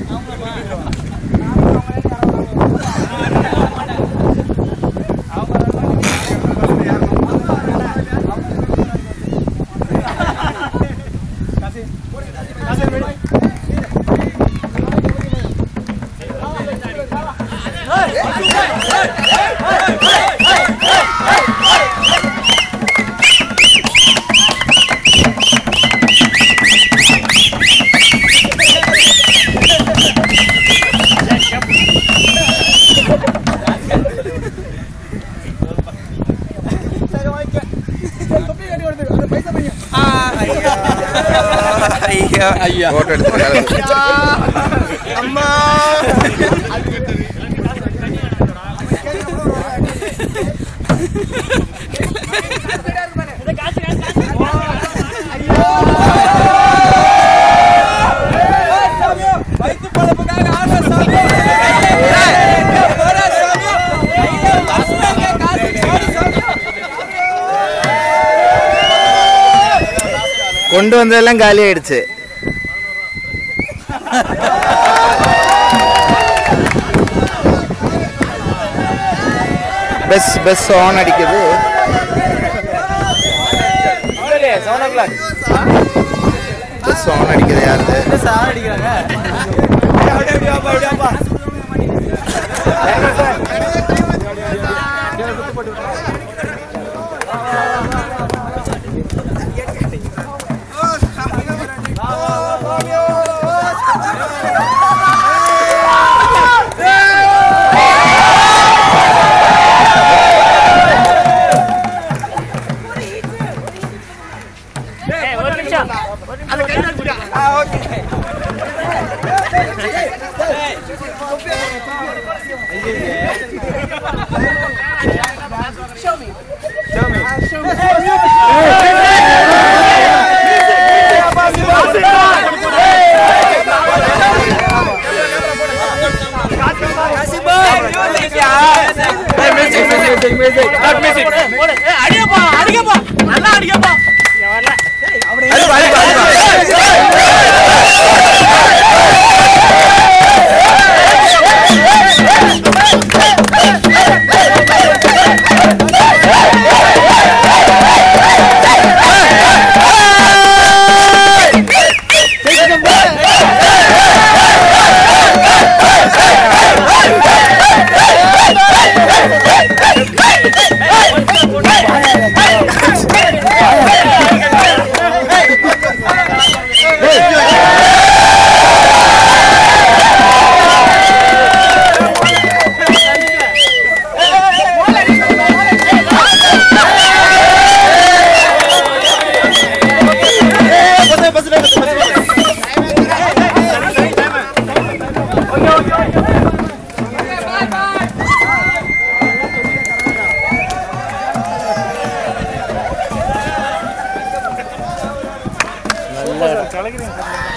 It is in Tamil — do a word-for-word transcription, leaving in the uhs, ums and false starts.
ஐயா போட்டோ எடுத்து அம்மா கொண்டு வந்ததெல்லாம் காலி ஆயிடுச்சு. பஸ் பஸ் ஆன் அடிக்குது. பஸ் ஆன் அடிக்குது. யாரு அடிக்கிறாங்க? Show me. Show me. Uh, show me. Music, music, not music. அடியப்பா, அடியப்பா, நல்லா அடியப்பா. வரல. அடிப்பா, அடிப்பா, கலக்கிறேன்.